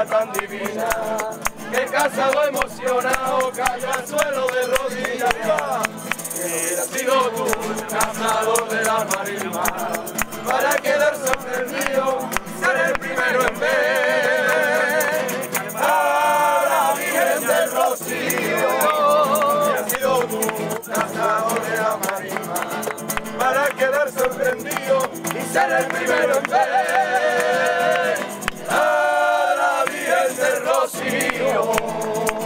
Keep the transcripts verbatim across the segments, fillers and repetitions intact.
ella tan divina, que casado emocionado cayó al suelo de rodillas. Que hubiera sido tú, cazador de la marisma, para quedar sorprendido, ser el primero en ver a la Virgen del Rocío. Hubiera sido tú, cazador de la marisma, para quedar sorprendido y ser el primero en ver a la Virgen del Rocío.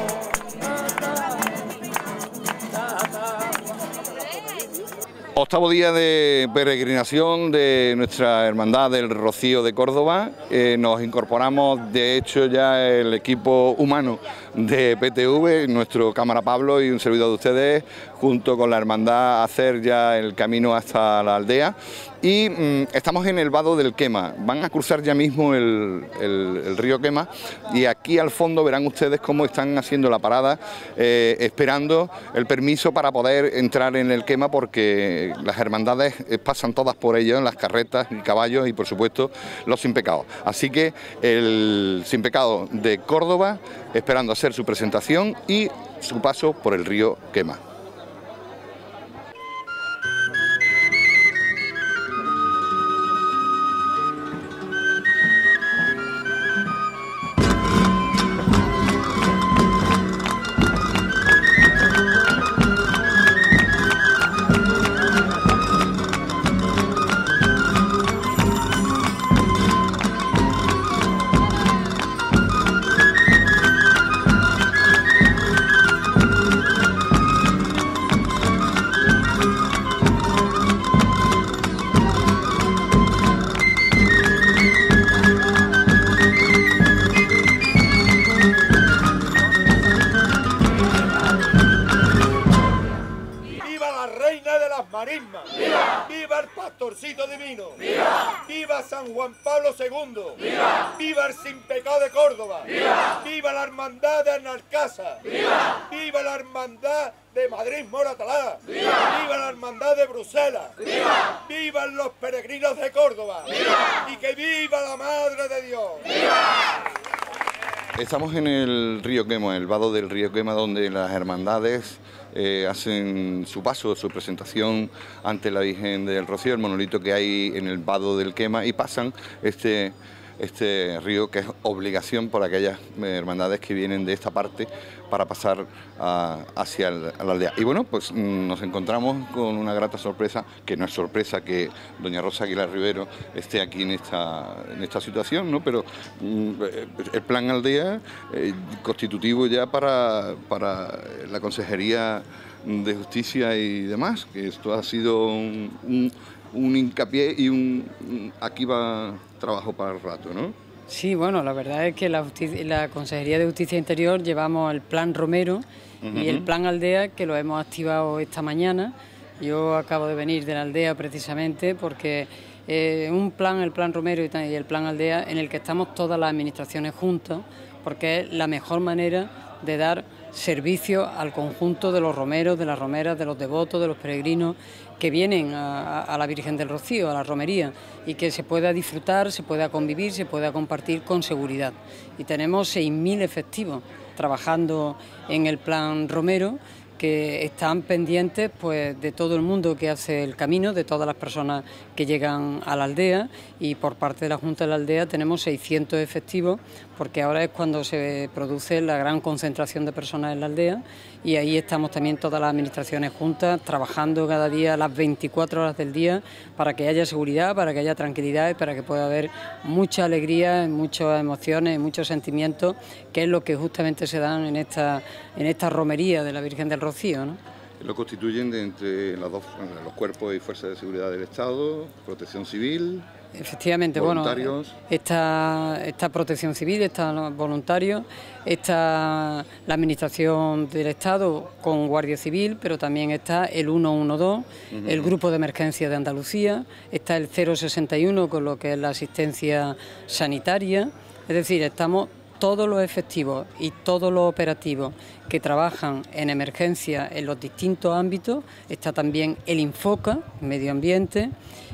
Octavo día de peregrinación de nuestra Hermandad del Rocío de Córdoba. Eh, nos incorporamos, de hecho, ya el equipo humano de P T V, nuestro cámara Pablo y un servidor de ustedes, junto con la Hermandad, a hacer ya el camino hasta la aldea. Y mmm, estamos en el vado del Quema. Van a cruzar ya mismo el, el, el río Quema y aquí al fondo verán ustedes cómo están haciendo la parada, eh, esperando el permiso para poder entrar en el Quema, porque las hermandades pasan todas por ello, en las carretas y caballos y por supuesto los sin pecado. Así que el sin pecado de Córdoba esperando hacer su presentación y su paso por el río Quema. ¡Viva! ¡Viva el pastorcito divino! ¡Viva! ¡Viva San Juan Pablo segundo! ¡Viva! ¡Viva el sin pecado de Córdoba! ¡Viva! ¡Viva la hermandad de Arnalcasa! ¡Viva! ¡Viva la hermandad de Madrid Moratalá! ¡Viva! ¡Viva la hermandad de Bruselas! ¡Viva! ¡Vivan los peregrinos de Córdoba! ¡Viva! ¡Y que viva la Madre de Dios! ¡Viva! Estamos en el río Quema, el vado del río Quema, donde las hermandades eh, hacen su paso, su presentación ante la Virgen del Rocío, el monolito que hay en el vado del Quema, y pasan este, este río, que es obligación por aquellas hermandades que vienen de esta parte para pasar a, hacia el, a la aldea. Y bueno, pues nos encontramos con una grata sorpresa, que no es sorpresa que doña Rosa Aguilar Rivero esté aquí en esta, en esta situación, ¿no? Pero mm, el plan aldea, eh, constitutivo ya para, para la Consejería de Justicia y demás, que esto ha sido un, un, un hincapié y un, un aquí va trabajo para el rato, ¿no? Sí, bueno, la verdad es que la, la Consejería de Justicia Interior llevamos el plan Romero uh-huh. y el plan Aldea, que lo hemos activado esta mañana. Yo acabo de venir de la aldea precisamente porque eh, un plan, el plan Romero y el plan Aldea, en el que estamos todas las administraciones juntas, porque es la mejor manera de dar servicio al conjunto de los romeros, de las romeras, de los devotos, de los peregrinos que vienen a, a la Virgen del Rocío, a la romería, y que se pueda disfrutar, se pueda convivir, se pueda compartir con seguridad. Y tenemos seis mil efectivos trabajando en el plan Romero, que están pendientes pues de todo el mundo que hace el camino, de todas las personas que llegan a la aldea, y por parte de la Junta de la Aldea tenemos seiscientos efectivos, porque ahora es cuando se produce la gran concentración de personas en la aldea, y ahí estamos también todas las administraciones juntas trabajando cada día las veinticuatro horas del día para que haya seguridad, para que haya tranquilidad y para que pueda haber mucha alegría, muchas emociones, muchos sentimientos, que es lo que justamente se dan en esta, en esta romería de la Virgen del Rocío, ¿no? Lo constituyen de entre los dos, los cuerpos y fuerzas de seguridad del Estado, Protección Civil. Efectivamente, bueno, está, está Protección Civil, están los voluntarios, está la Administración del Estado con Guardia Civil, pero también está el ciento doce, uh-huh. el Grupo de Emergencia de Andalucía, está el cero sesenta y uno con lo que es la asistencia sanitaria, es decir, estamos todos los efectivos y todos los operativos que trabajan en emergencia en los distintos ámbitos. Está también el Infoca, Medio Ambiente,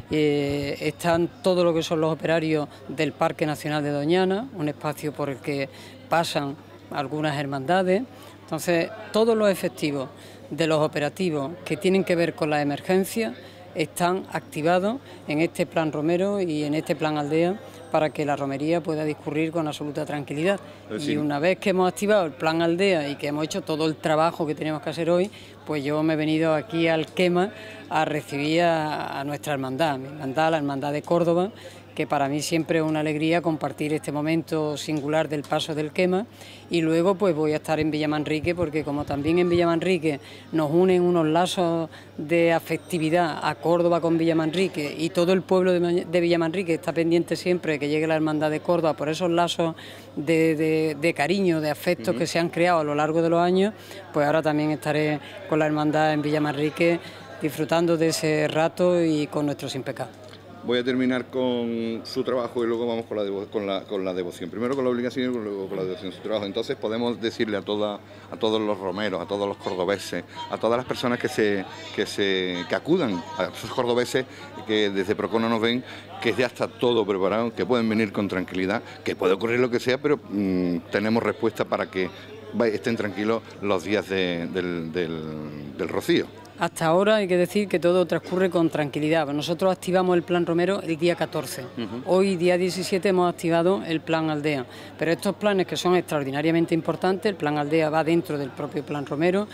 Eh, están todo lo que son los operarios del Parque Nacional de Doñana, un espacio por el que pasan algunas hermandades. Entonces, todos los efectivos de los operativos que tienen que ver con la emergencia están activados en este plan Romero y en este plan Aldea para que la romería pueda discurrir con absoluta tranquilidad. Sí. Y una vez que hemos activado el plan Aldea y que hemos hecho todo el trabajo que tenemos que hacer hoy, pues yo me he venido aquí al Quema a recibir a, a nuestra hermandad, mi hermandad, la Hermandad de Córdoba, que para mí siempre es una alegría compartir este momento singular del paso del Quema, y luego pues voy a estar en Villamanrique, porque como también en Villamanrique nos unen unos lazos de afectividad a Córdoba con Villamanrique, y todo el pueblo de, de Villamanrique está pendiente siempre de que llegue la Hermandad de Córdoba por esos lazos de, de, de cariño, de afectos uh-huh. que se han creado a lo largo de los años, pues ahora también estaré con la Hermandad en Villamanrique disfrutando de ese rato y con nuestro Sin Pecado. Voy a terminar con su trabajo y luego vamos con la, devo con la, con la devoción. Primero con la obligación y luego con la devoción de su trabajo. Entonces podemos decirle a, toda, a todos los romeros, a todos los cordobeses, a todas las personas que se que se que acudan, a esos cordobeses que desde Procono nos ven, que ya está todo preparado, que pueden venir con tranquilidad, que puede ocurrir lo que sea, pero mmm, tenemos respuesta para que estén tranquilos los días de, del, del, del Rocío. Hasta ahora hay que decir que todo transcurre con tranquilidad. Nosotros activamos el plan Romero el día catorce. Uh-huh. Hoy, día diecisiete, hemos activado el plan Aldea. Pero estos planes, que son extraordinariamente importantes, el plan Aldea va dentro del propio plan Romero,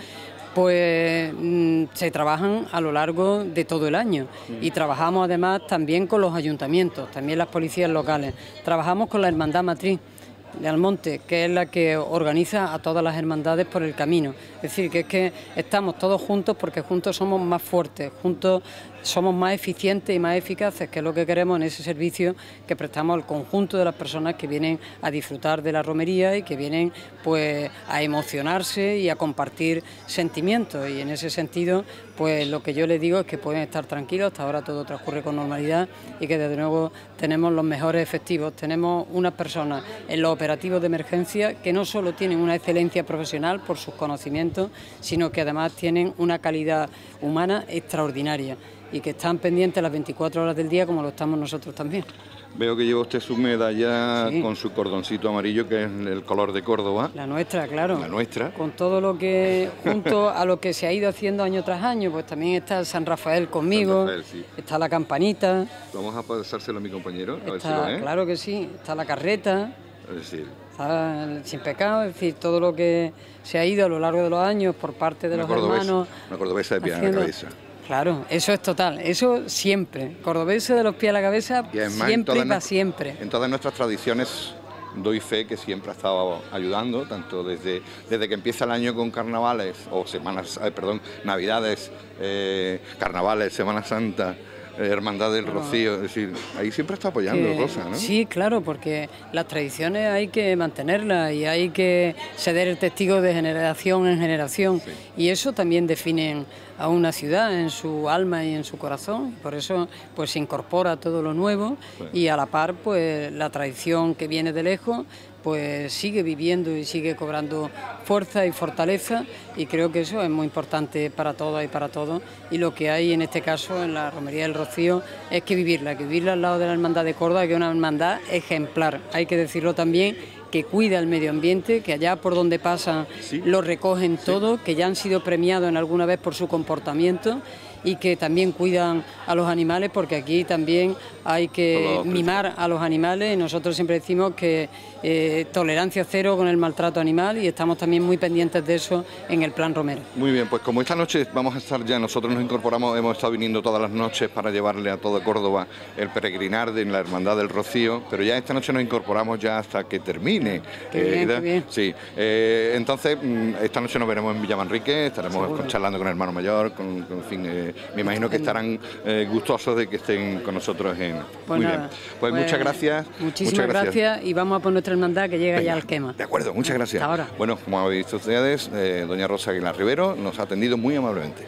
pues mmm, se trabajan a lo largo de todo el año. Uh-huh. Y trabajamos además también con los ayuntamientos, también las policías locales. Trabajamos con la Hermandad Matriz de Almonte, que es la que organiza a todas las hermandades por el camino. Es decir, que es que estamos todos juntos porque juntos somos más fuertes, juntos somos más eficientes y más eficaces, que es lo que queremos en ese servicio que prestamos al conjunto de las personas que vienen a disfrutar de la romería y que vienen pues a emocionarse y a compartir sentimientos. Y en ese sentido, pues lo que yo les digo es que pueden estar tranquilos, hasta ahora todo transcurre con normalidad y que desde luego tenemos los mejores efectivos. Tenemos unas personas en los operativos de emergencia que no solo tienen una excelencia profesional por sus conocimientos, sino que además tienen una calidad humana extraordinaria y que están pendientes las veinticuatro horas del día, como lo estamos nosotros también. Veo que lleva usted su medalla sí. con su cordoncito amarillo, que es el color de Córdoba. La nuestra, claro. La nuestra. Con todo lo que, junto a lo que se ha ido haciendo año tras año, pues también está el San Rafael conmigo, San Rafael, sí. está la campanita. Vamos a pasárselo a mi compañero, a está, ver si lo ve. Claro que sí, está la carreta. Es decir, está el Sin Pecado, es decir, todo lo que se ha ido a lo largo de los años por parte de los hermanos. Una cordobesa de pie a la cabeza. Claro, eso es total, eso siempre. Cordobesa de los pies a la cabeza, y además, siempre y para siempre. En todas nuestras tradiciones doy fe que siempre ha estado ayudando, tanto desde, desde que empieza el año con carnavales, o semanas, eh, perdón, navidades, eh, carnavales, Semana Santa, Hermandad del claro. Rocío, es decir, ahí siempre está apoyando, que, Rosa, ¿no? Sí, claro, porque las tradiciones hay que mantenerlas y hay que ceder el testigo de generación en generación, sí. y eso también define a una ciudad en su alma y en su corazón, por eso pues se incorpora todo lo nuevo sí. y a la par pues la tradición que viene de lejos pues sigue viviendo y sigue cobrando fuerza y fortaleza, y creo que eso es muy importante para todas y para todos, y lo que hay en este caso en la Romería del Rocío es que vivirla, que vivirla al lado de la Hermandad de Córdoba, que es una hermandad ejemplar, hay que decirlo también, que cuida el medio ambiente, que allá por donde pasan sí. lo recogen sí. todo, que ya han sido premiados en alguna vez por su comportamiento, y que también cuidan a los animales, porque aquí también hay que mimar a los animales. Nosotros siempre decimos que eh, tolerancia cero con el maltrato animal, y estamos también muy pendientes de eso en el plan Romero. Muy bien, pues como esta noche vamos a estar ya, nosotros nos incorporamos, hemos estado viniendo todas las noches para llevarle a toda Córdoba el peregrinar de la Hermandad del Rocío, pero ya esta noche nos incorporamos ya hasta que termine. Qué eh, bien, qué bien. Sí, eh, entonces esta noche nos veremos en Villamanrique, estaremos con, charlando con el hermano mayor, con, con en fin, eh, me imagino que estarán eh, gustosos de que estén con nosotros en... Pues Muy nada, bien, pues, pues muchas gracias. Muchísimas muchas gracias. gracias, y vamos a por nuestra hermandad que llega Venga, ya al Quema. De acuerdo, muchas gracias. Hasta ahora. Bueno, como habéis visto ustedes, eh, doña Rosa Aguilar Rivero nos ha atendido muy amablemente.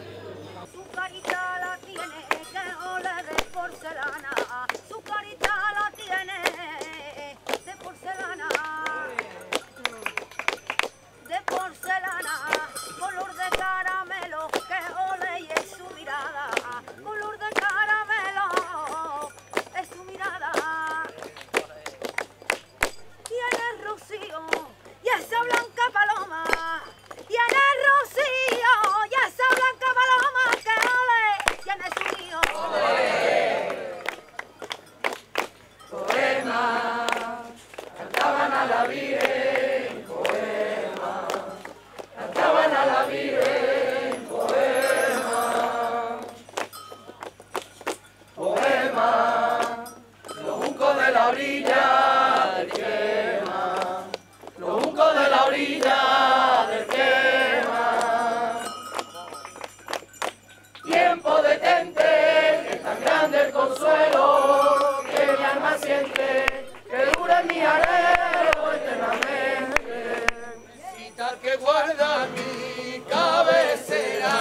Color de caramelo, mi anhelo eternamente. Virgencita que guarda mi cabecera,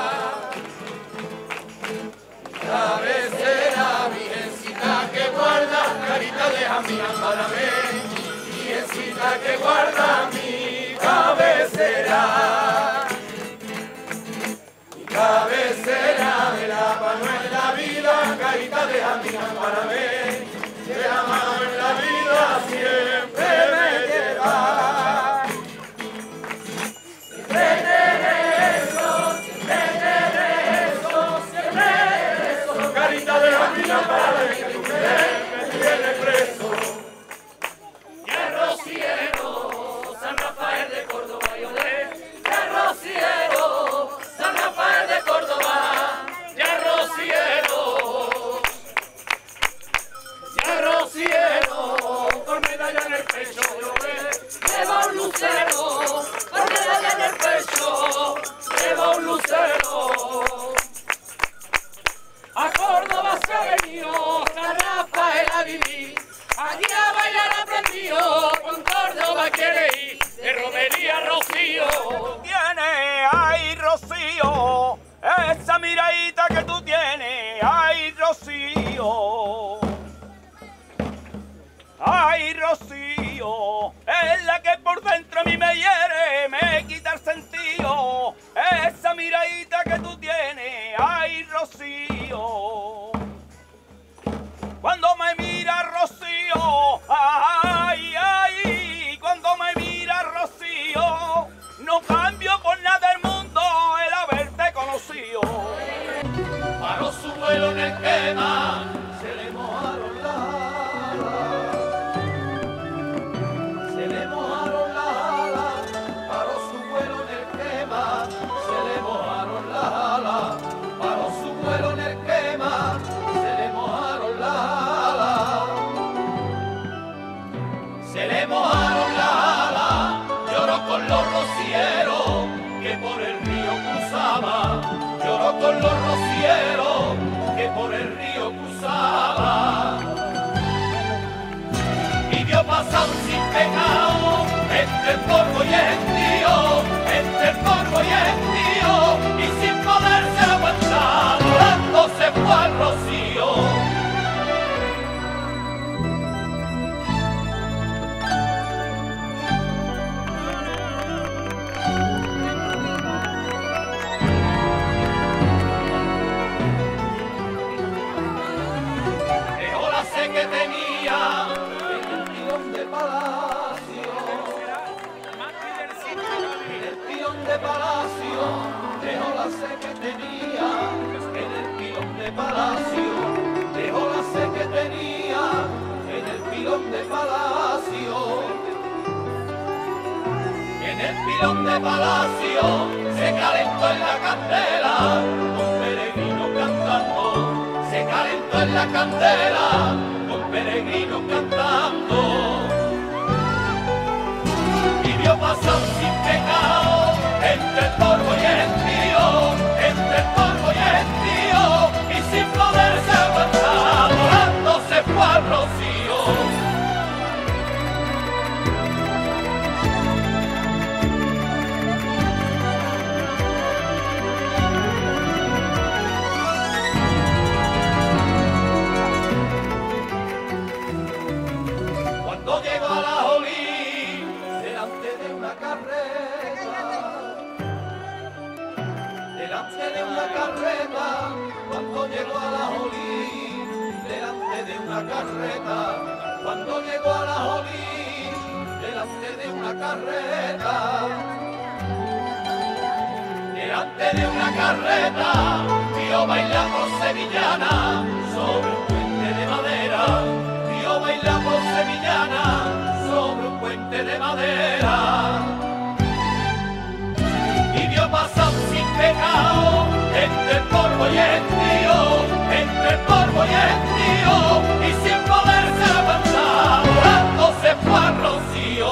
cabecera, virgencita que guarda, carita deja mi ampárame, virgencita que guarda mi cabecera, mi cabecera de la mano en la vida, carita deja mi ampárame, de la mano en la vida siempre me lleva. Siempre te rezo, siempre te rezo, siempre te rezo, carita deja mi ampárame, que tu querer me tiene preso. Hierro cielo, San Rafael de Córdoba, yo le hierro cielo, San Rafael de Córdoba, hierro cielo, hierro cielo, con medalla en el pecho, yo le llevo un lucero, con medalla en el pecho, llevo un lucero. A Córdoba se ha venido San Rafael a vivir, allí a bailar aprendió, con Córdoba quiere ir, de romería Rocío. Tiene, ay Rocío, esa miradita que tú tienes, ay Rocío. Ay Rocío, es la que por dentro a mí me hiere, me quita el sentido, esa miradita que tú tienes, ay Rocío. Cuando me mira Rocío, ay, ay, cuando me mira Rocío, no cambio por nada del mundo el haberte conocido. Paró su vuelo en el quema, se le mojaron las alas, se le mojaron las alas, paró su vuelo en el quema, se le mojaron las alas, paró su vuelo en el quema, se le mojaron las alas, se le mojaron las alas, lloró con los rocieros que por el río cruzaba, lloró con los rocieros que por el río cruzaba, y vio pasar sin pecado entre el polvo y el tío, entre el polvo y el tío, y sin poderse aguantar, volando se fue al rocío. Dejó la sed que tenía en el pilón de palacio, en el pilón de palacio, dejó la sed que tenía en el pilón de palacio, dejó la sed que tenía en el pilón de palacio, en el pilón de palacio se calentó en la candela, con peregrino cantando, se calentó en la candela, con peregrinos cantando, y vio pasar sin pecado entre el polvo y el tío, entre el polvo y el tío, y sin poderse aguantar, volando se fue al rocío. Cuando llegó a la Jolí, delante de una carreta, delante de una carreta, cuando llegó a la Jolí, delante de una carreta, cuando llegó a la Jolí, delante de una carreta, delante de una carreta, vio bailando sevillana sobre un puente de madera, vio bailando sevillana sobre un puente de madera, y vio pasar sin pecado entre el polvo y el tío, entre el polvo y el tío, y sin poderse aguantar, volando se fue al rocío.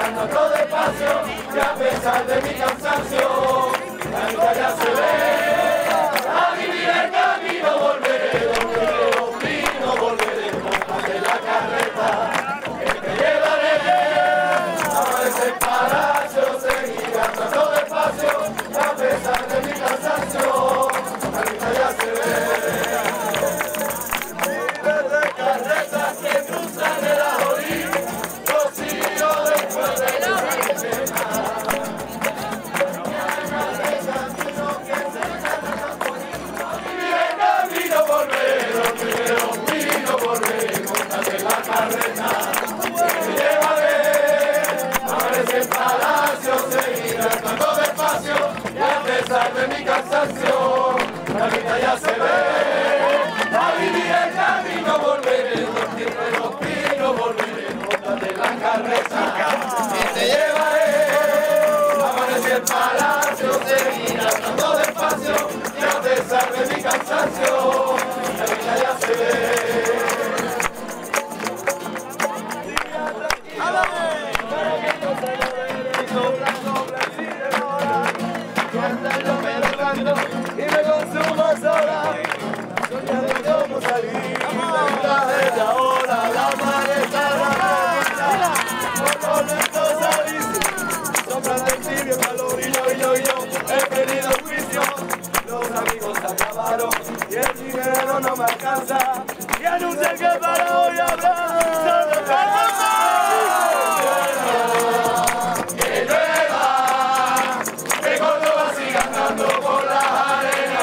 andando despacio, y a pesar de mi cansancio, la vida ya se ve. A vivir el camino volveré, donde veo vino volveré, montate la carreta, que te llevaré. Amanece el palacio, seguir andando despacio, y a pesar de mi cansancio, la vida ya se ve. Carretas que cruzan el ajorí, rocío después de la mañana. Y el camino volver, donde los pinos volver, montate la carreta, que te llevaré. Amanece el palacio, seguir andando despacio, y a pesar de mi cansancio, la vida ya se ve. A vivir el camino volveré, entre los pinos volveré, montate la carreta, que te llevaré. Amanece el palacio, seguir andando despacio, y a pesar de mi cansancio, la vida ya se ve. Y me consumo sola, soñando cómo salir de la hora, la maleta, la maleta, con lento salís, sombras del tibio calor y yo, y yo, y yo, he perdido el juicio, los amigos se acabaron y el dinero no me alcanza, y anuncian que para hoy habrá solo carnaval. Que llueva, que Córdoba siga andando por las arenas.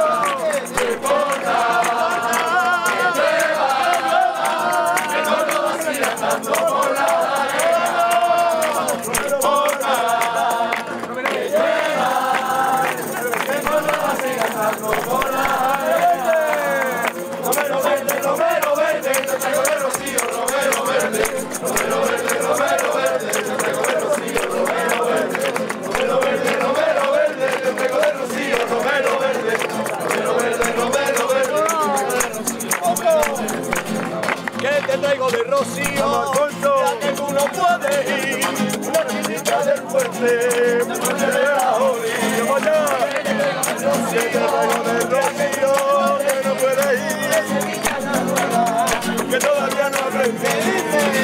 Traigo de rocío, ya que tú no puedes ir, una visita del puente, me de la orilla, si te traigo de rocío, que no puedes ir, que todavía no aprendí.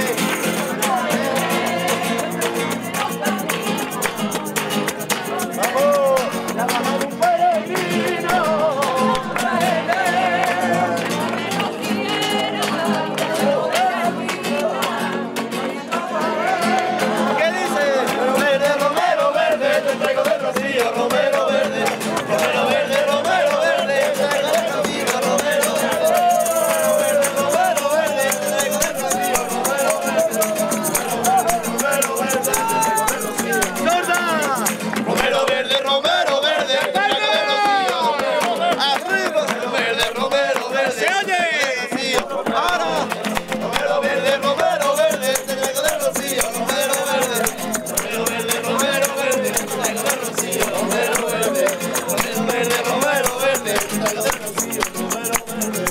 Vamos, la mano de un peregrino. Romero verde, romero verde, romero verde, traigo de rocío, romero verde, romero verde, traigo de rocío, romero verde, romero verde, traigo de rocío. ¡Sorda! Romero verde, romero verde, traigo de rocío, arriba, romero verde, romero verde, se oye, ahora, romero verde, romero verde, traigo de rocío, romero verde, romero verde, romero verde, traigo de rocío. Romero verde, romero verde, romero verde, traigo de rocío, romero verde.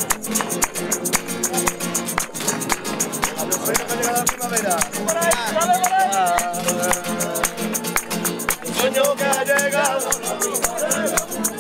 A los sueños que llega la primavera. Por ahí, dale por ahí. Sueño que ha llegado la primavera.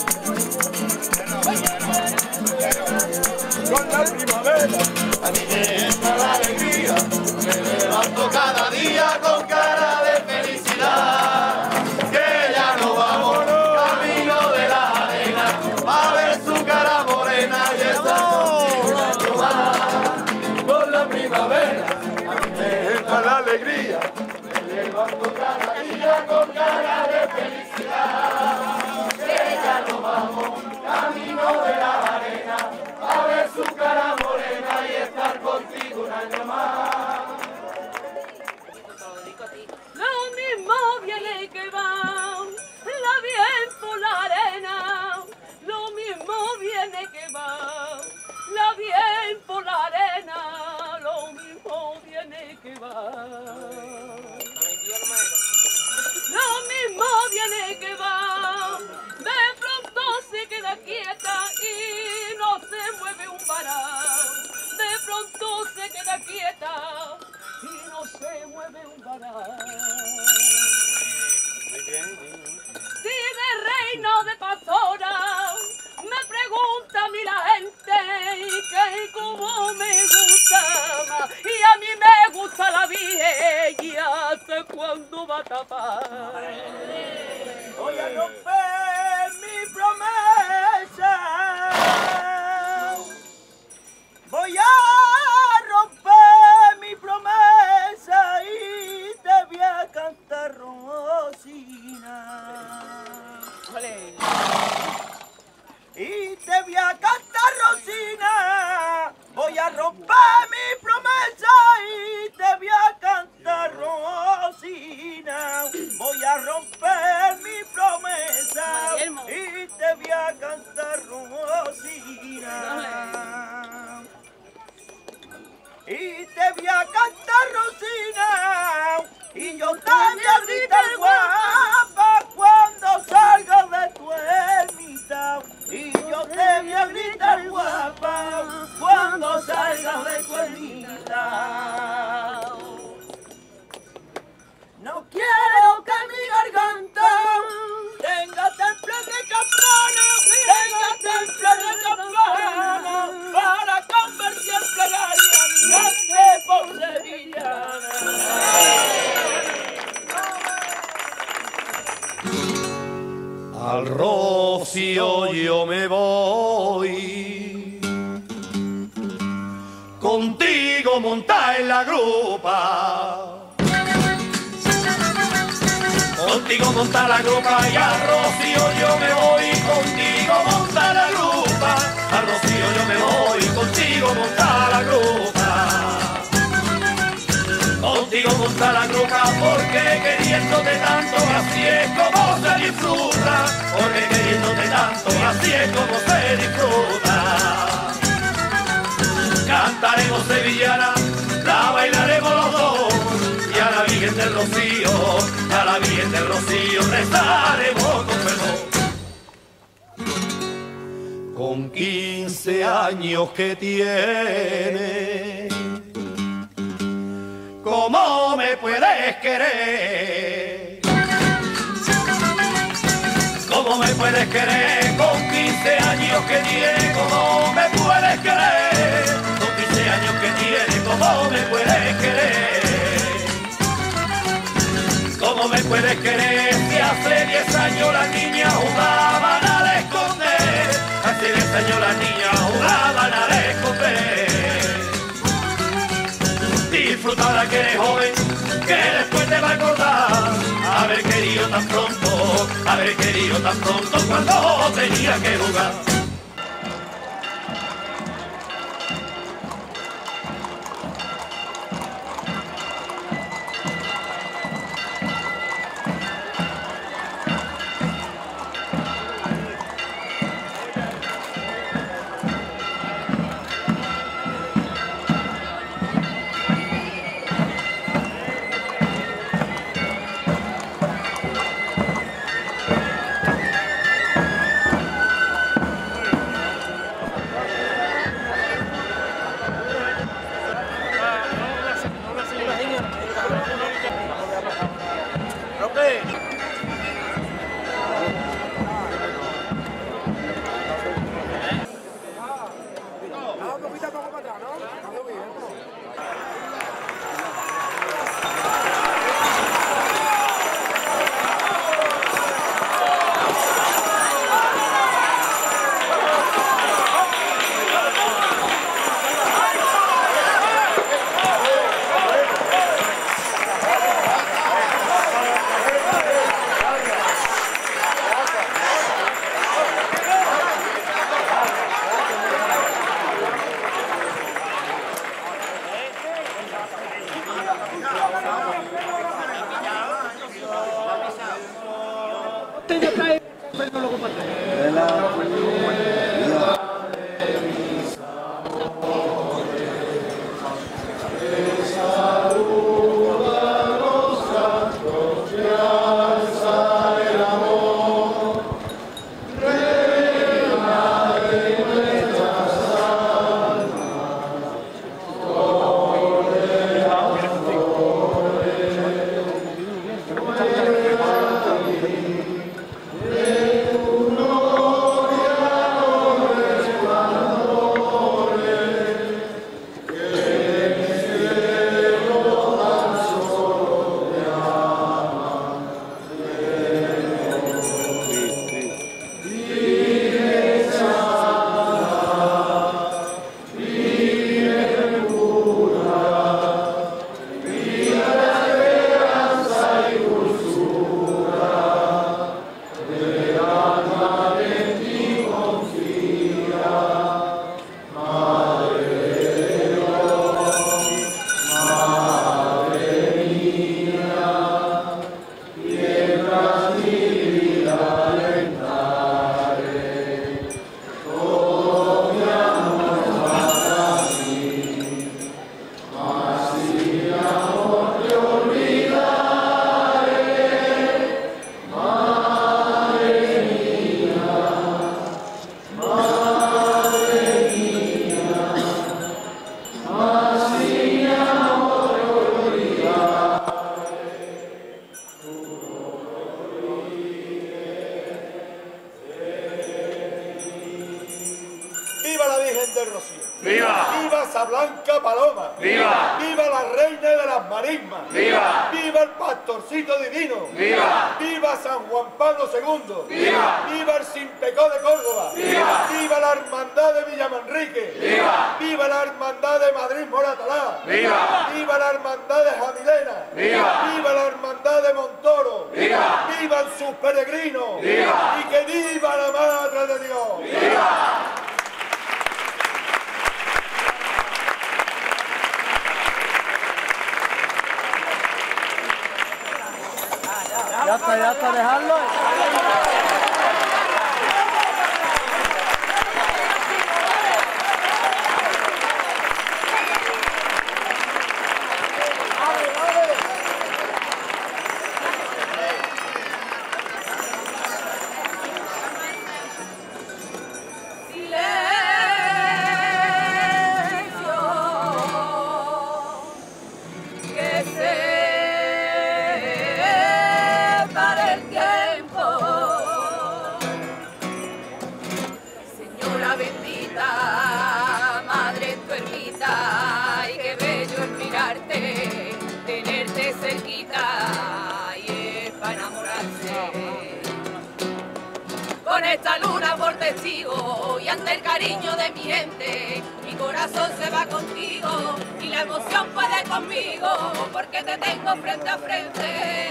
Con la primavera, a mí me entra la alegría. Me levanto cada día con cara de felicidad. Que ya no vamos camino de la arena, a ver su cara morena y estar contigo un año más. Con la primavera, a mí me entra la alegría. Me levanto cada día con cara de felicidad. Que ya no vamos camino de la arena, a ver su cara morena y estar contigo un año más. Lo mismo viene que va, la bien por la arena. Lo mismo viene que va, la bien por la arena. Lo mismo viene que va. Lo mismo viene que va, de pronto se queda quieta y no se mueve un varal. gana. Si de reino de pastora me pregunta a mí la gente que cómo me gusta más, y a mí me gusta la vieja, ¿hasta cuándo va a tapar? Voy a romper mi promesa, voy a romper mi promesa y te voy a cantar Rosina. Y te voy a cantar Rosina, voy a romper mi promesa y te voy a cantar Rosina, voy a romper mi promesa y te voy a cantar Rosina, y te voy a cantar Rosina, y yo te voy a gritar guapa cuando salga de tu ermita. Y yo te voy a gritar guapa cuando salgas de tu ermita. No quiero que mi garganta tenga temple de campana, tenga temple de campana, para convertir en plegaria mi arte por sevillana. Al rocío yo me voy, contigo monta en la grupa, contigo monta la grupa y al rocío yo me voy, contigo monta la grupa, al rocío yo me voy, contigo monta la grupa. Contigo monta la grupa porque queriéndote tanto así es como se disfruta, porque queriéndote tanto así es como se disfruta. Cantaremos sevillana, la bailaremos los dos y a la Virgen del Rocío, a la Virgen del Rocío rezaremos con perdón. Con quince años que tiene, ¿cómo me puedes querer? ¿Cómo me puedes querer? Con quince años que tiene, ¿cómo me puedes querer? Con quince años que tiene, ¿cómo me puedes querer? ¿Cómo me puedes querer? Si hace diez años las niñas jugaban al esconder, hace diez años las niñas jugaban al esconder. Disfruta ahora que eres joven, que después te va a acordar haber querido tan pronto, haber querido tan pronto cuando tenía que jugar. Casablanca Paloma. ¡Viva! ¡Viva la reina de las marismas! ¡Viva! ¡Viva el pastorcito divino! ¡Viva! ¡Viva San Juan Pablo segundo! ¡Viva! ¡Viva el Simpecó de Córdoba! ¡Viva! ¡Viva la hermandad de Villamanrique! ¡Viva! ¡Viva la hermandad de Madrid Moratalá! ¡Viva! ¡Viva la hermandad de Jamilena! ¡Viva! ¡Viva la hermandad de Montoro! ¡Viva! ¡Vivan sus peregrinos! ¡Viva! ¡Y que viva la Madre de Dios! ¡Viva! Ya está, ya está, dejarlo. Con esta luna por testigo y ante el cariño de mi gente, mi corazón se va contigo y la emoción puede conmigo porque te tengo frente a frente.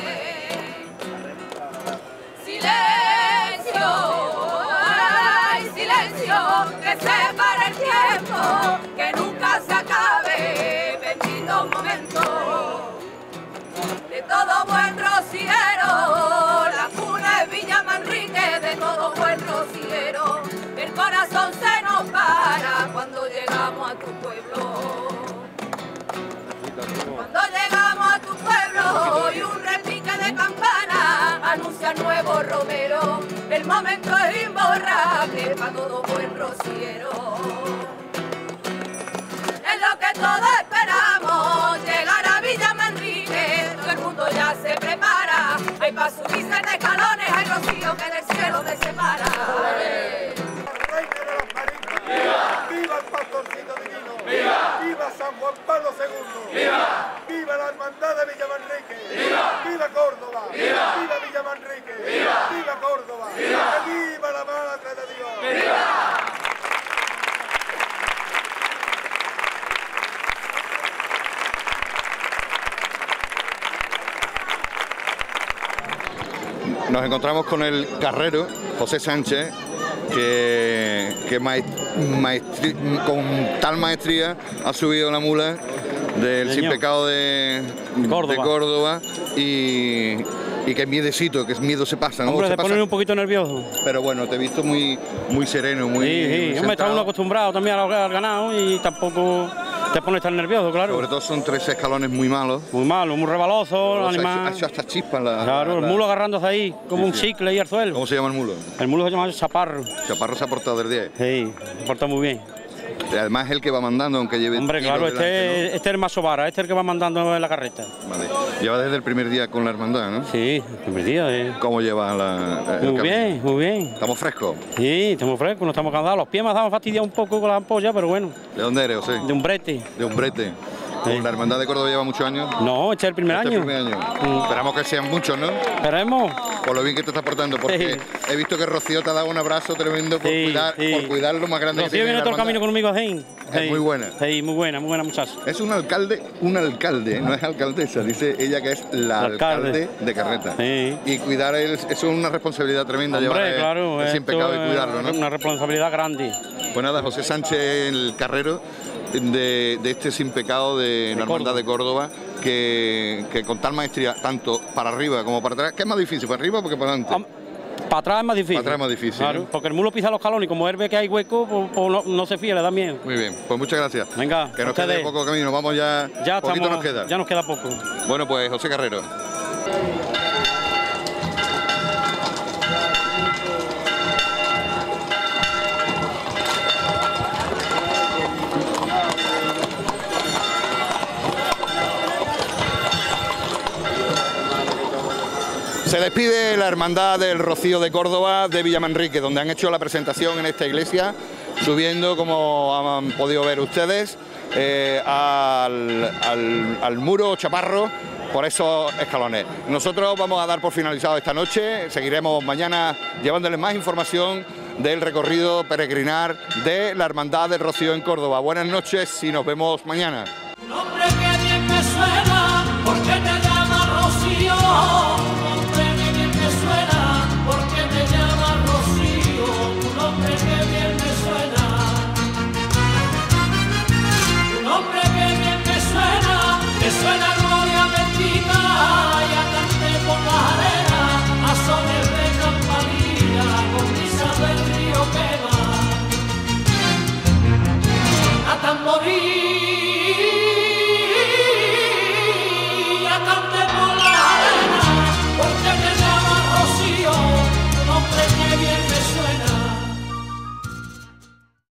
Silencio, ay, silencio, que se pare el tiempo, que nunca se acabe, bendito momento de todo buen rociero, la cuna es Villamanrique, de todo buen rociero, el corazón se nos para cuando llegamos a tu pueblo. Cuando llegamos a tu pueblo y un repique de campana anuncia nuevo romero, el momento es imborrable para todo buen rociero. Es lo que todos esperamos, llegar a Villamanrique, todo el mundo ya se prepara, hay para subirse de escalones, hay rocío que del cielo te separa. Reina de las marismas. ¡Viva! ¡Viva el pastorcito divino! ¡Viva! ¡Viva San Juan Pablo segundo! ¡Viva! ¡Viva la hermandad de Villamanrique! ¡Viva! ¡Viva Córdoba! ¡Viva! ¡Viva Villamanrique! ¡Viva! ¡Viva Córdoba! ¡Viva! ¡Viva la Madre de Dios! ¡Viva! Nos encontramos con el carrero José Sánchez, que, que maest, maestri, con tal maestría ha subido la mula del Sin Pecado de, de Córdoba, de Córdoba y, y que miedecito, que miedo se pasa, ¿no? Hombre, se te pasa. ponen un poquito nervioso. Pero bueno, te he visto muy, muy sereno, muy. Sí, sí. muy Hombre, está uno acostumbrado también al, al ganado y tampoco te pone tan nervioso, claro. Sobre todo son tres escalones muy malos. Muy malo, muy rebaloso, el animal. Ha hecho hasta chispas la. Claro, la, el mulo agarrándose ahí, como sí, un sí. chicle ahí al suelo. ¿Cómo se llama el mulo? El mulo se llama Chaparro. Chaparro se ha portado del diez. Sí, se porta muy bien. Además es el que va mandando, aunque lleve. Hombre, claro, delante, este, ¿no? este es el más sobara, este es el que va mandando en la carreta. Vale. Lleva desde el primer día con la hermandad, ¿no? Sí, el primer día. Eh. ¿Cómo lleva la.? El muy camino? bien, muy bien. ¿Estamos frescos? Sí, estamos frescos, no estamos cansados. Los pies me han fastidiado un poco con la ampolla, pero bueno. ¿De dónde eres, José? De un brete. De un brete. Sí. ¿La hermandad de Córdoba lleva muchos años? No, este es el primer este año. Es el primer año. Mm. Esperamos que sean muchos, ¿no? Esperemos. Por lo bien que te estás portando, porque sí. He visto que Rocío te ha dado un abrazo tremendo por, sí, cuidar, sí. por cuidar lo más grande Rocío que tiene viene la todo el camino conmigo, sí. Es sí. muy buena. Sí, muy buena, muy buena muchacha. Es un alcalde, un alcalde, no es alcaldesa, dice ella que es la alcalde, alcalde de Carreta. Sí. Y cuidar el, eso es una responsabilidad tremenda. Hombre, llevar claro, el, el Sin Pecado y cuidarlo, ¿no? Es una responsabilidad grande. Pues nada, José Sánchez, el carrero de, de este Sin Pecado de, de la hermandad de Córdoba, que, que con tal maestría, tanto para arriba como para atrás, ¿qué es más difícil, para arriba o porque para adelante? Um, Para atrás es más difícil. Para atrás es más difícil. Claro, ¿no? Porque el mulo pisa los calones y como él ve que hay hueco, pues, pues no, no se fía, le da miedo. Muy bien, pues muchas gracias. Venga, que nos quede poco camino, vamos ya. Ya poquito estamos, nos queda. Ya nos queda poco. Bueno, pues José Carrero. Se despide la Hermandad del Rocío de Córdoba de Villamanrique, donde han hecho la presentación en esta iglesia, subiendo, como han podido ver ustedes, eh, al, al, al muro chaparro por esos escalones. Nosotros vamos a dar por finalizado esta noche, seguiremos mañana llevándoles más información del recorrido peregrinar de la Hermandad del Rocío en Córdoba. Buenas noches y nos vemos mañana.